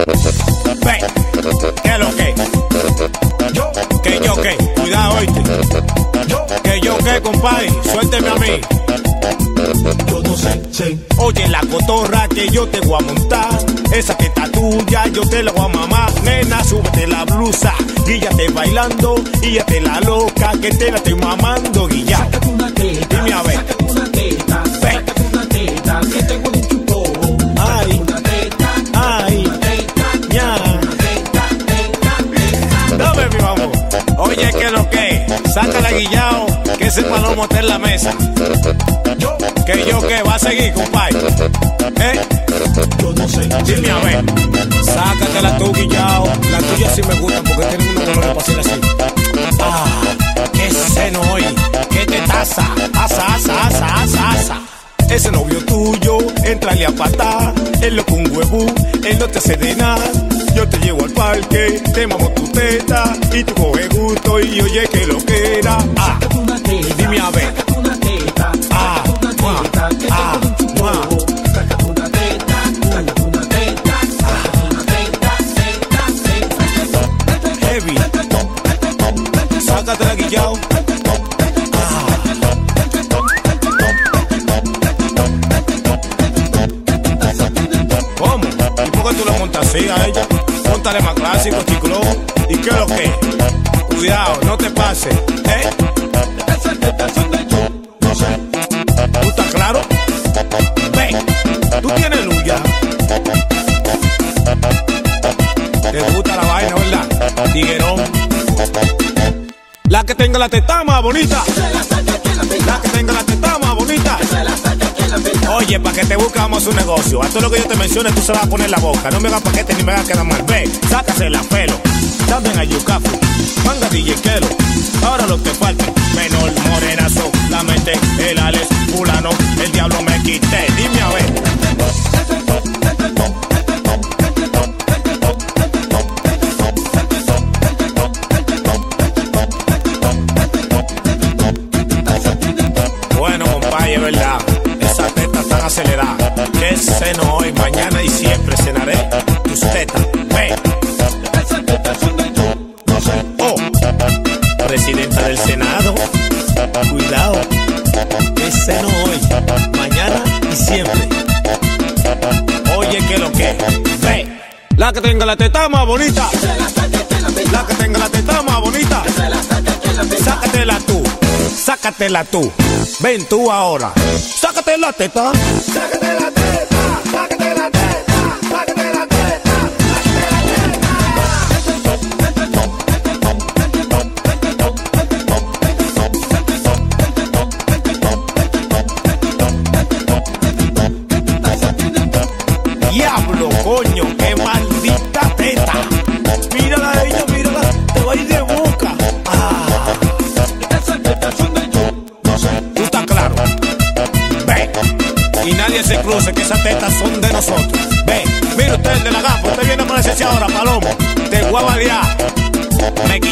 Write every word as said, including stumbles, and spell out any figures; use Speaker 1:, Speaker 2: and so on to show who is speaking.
Speaker 1: Ve, ¿qué es lo que? Yo, que yo qué, cuidado, oíste. Yo, que yo qué, compadre, suélteme a mí. Yo no sé, sé. Oye, la cotorra que yo te voy a montar, esa teta tuya yo te la voy a mamar. Nena, súbete la blusa, guíllate bailando, y ya te la loca que te la estoy mamando, guilla.
Speaker 2: Sácate una teta,
Speaker 1: dime a ver.
Speaker 2: Sácate una teta, sácate una teta, que tengo un chupón.
Speaker 1: Ay,
Speaker 2: una teta,
Speaker 1: ay,
Speaker 2: una teta,
Speaker 1: ya.
Speaker 2: una teta, teta, teta.
Speaker 1: Dame, mi vamos. Oye, que lo que, sácala guillao, que ese palomo está en la mesa. Yo, que yo que va a seguir, compadre. ¿Eh?
Speaker 2: Yo no sé.
Speaker 1: Dime a ver. Sácatela tú, guillao. La tuya sí me gusta porque tiene una color para hacer así. Ah, qué seno hoy. Qué te taza. Asa, asa, asa, asa, asa. Ese novio tuyo, entrale a patar. Él lo con huevo, él no te hace de nada. Yo te llevo al parque, te mamo tu teta y tú coges gusto y oye que lo que era. Ah,
Speaker 2: Sácate una teta,
Speaker 1: dime a ver.
Speaker 2: sácate una teta,
Speaker 1: Ah,
Speaker 2: sácate una teta, que
Speaker 1: ah,
Speaker 2: tengo un chupón. Sácate una teta, sácate una teta, sácate una teta, teta, teta.
Speaker 1: Heavy. Sácatela, guillao. ¿Cómo? ¿Y por qué tú le montas así a ella? Póntale más clásico, chiclo. ¿Y qué es lo que? Cuidado, no te pases, ¿eh?
Speaker 2: Esas tetas son de yo, no sé.
Speaker 1: ¿Tú estás claro? Ven, tú tienes luz ya. Te gusta la vaina, ¿verdad? Tiguerón. La que tenga la teta más bonita. La que tenga la teta más bonita. Oye, para que te buscamos un negocio. A todo lo que yo te mencione, tú se vas a poner la boca. No me hagas paquete ni me hagas quedar mal. Ve, sácase la pelo. También a Yucafu, manga D J Kelo. Ahora lo que falta, menor, morenazo, la mente, el Alex, fulano, el diablo me quité. Dime a ver. Bueno, compadre, es verdad. Esas tetas están aceleradas. Que ceno hoy, mañana y siempre cenaré tus tetas. Ve.
Speaker 2: Esas tetas son de yo, no sé.
Speaker 1: Oh, presidenta del Senado, cuidado, es seno hoy, mañana y siempre. Oye, que lo que, ve, la que tenga la teta más bonita, la que tenga la teta más bonita, sácatela tú, sácatela tú, ven tú ahora, sácate la teta, sácate la teta, sácate la teta, sácate la teta. Diablo, coño, qué maldita teta. Mírala a ella, mírala, te va a ir de boca. Ah,
Speaker 2: Esas tetas son de yo, no sé.
Speaker 1: tú estás claro. Ven, y nadie se cruce, que esas tetas son de nosotros. Ven, mira usted el de la gafa, usted viene a ponerse ahora, palomo. Te voy a balear. Me